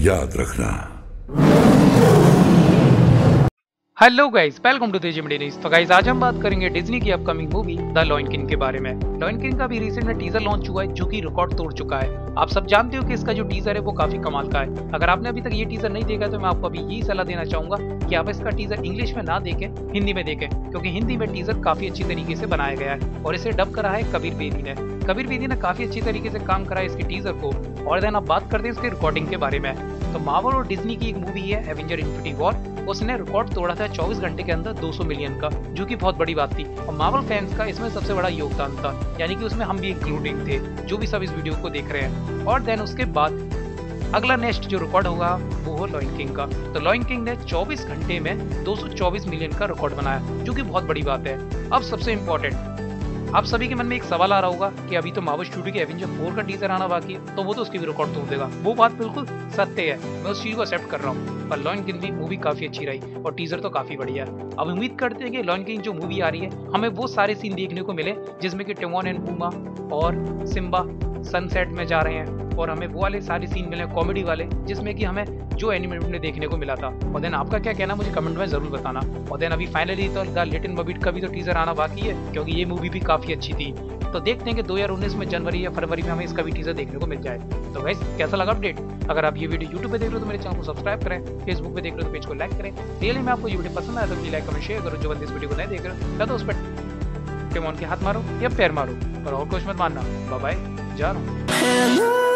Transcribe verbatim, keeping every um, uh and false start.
याद रखना। Hello guys, welcome to Teji media news. तो गाइस आज हम बात करेंगे डिज्नी की upcoming movie The Lion King के बारे में। लॉयन किंग का भी रिसेंट में टीजर लॉन्च हुआ है जो कि रिकॉर्ड तोड़ चुका है। आप सब जानते हो कि इसका जो टीजर है वो काफी कमाल का है। अगर आपने अभी तक ये टीजर नहीं देखा तो मैं आपको अभी यही सलाह देना चाहूंगा कि आप इसका टीजर इंग्लिश में ना देखें, हिंदी में देखें, क्योंकि हिंदी में टीजर काफी अच्छी तरीके से बनाया गया है और इसे डब करा है कबीर बेदी ने। कबीर बेदी ने काफी अच्छी तरीके से काम करा है इसके टीजर को। और देन आप बात करते हैं इसके रिकॉर्डिंग के बारे में। तो मार्वल और डिज्नी की एक मूवी है एवेंजर इन्फिनिटी वॉर, उसने रिकॉर्ड तोड़ा था चौबीस घंटे के अंदर दो सौ मिलियन का, जो कि बहुत बड़ी बात थी। और मार्वल फैंस का इसमें सबसे बड़ा योगदान था, यानी कि उसमें हम भी इंक्लूडिंग थे जो भी सब इस वीडियो को देख रहे हैं। और देन उसके बाद अगला नेक्स्ट जो रिकॉर्ड होगा वो हो लॉयन किंग का। तो लॉयन किंग ने चौबीस घंटे में दो सौ चौबीस मिलियन का रिकॉर्ड बनाया, जो कि बहुत बड़ी बात है। अब सबसे इंपॉर्टेंट, आप सभी के मन में एक सवाल आ रहा होगा कि अभी तो मार्वल स्टूडियो के एवेंजर फोर का टीजर आना बाकी है, तो वो तो उसकी भी रिकॉर्ड तोड़ देगा। वो बात बिल्कुल सत्य है, मैं उस चीज को एक्सेप्ट कर रहा हूँ। पर लॉयन किंग की मूवी काफी अच्छी रही और टीजर तो काफी बढ़िया है। अब उम्मीद करते हैं कि लॉयन किंग जो मूवी आ रही है हमें वो सारे सीन देखने को मिले जिसमें कि टिमोन एंड पुम्बा और सिम्बा सनसेट में जा रहे हैं, और हमें वो वाले सारे सीन मिले कॉमेडी वाले जिसमें कि हमें जो एनिमेटेड में देखने को मिला था। और देन आपका क्या कहना मुझे कमेंट में जरूर बताना। और देन अभी फाइनली तो द लिटिल मर्मेड का भी तो टीजर आना बाकी है, क्योंकि ये मूवी भी काफी अच्छी थी। तो देखते हैं कि दो हज़ार उन्नीस में जनवरी या फरवरी में हमें इसका भी टीजर देखने को मिल जाए। तो गाइस कैसा लगा अपडेट? अगर आप ये वीडियो यूट्यूब पे देख रहे हो तो मेरे चैनल को सब्सक्राइब करें, फेसबुक पे देख रहे हो तो पेज को लाइक करें। रियली में आपको ये वीडियो पसंद आया तो प्लीज लाइक कमेंट शेयर करो। जो बंदे इस वीडियो को नहीं देख रहे हो या तो उस पर टिमोन के हाथ मारो या पैर मारो, और और कुछ मत मानना। बाय बाय, जा रहा हूँ।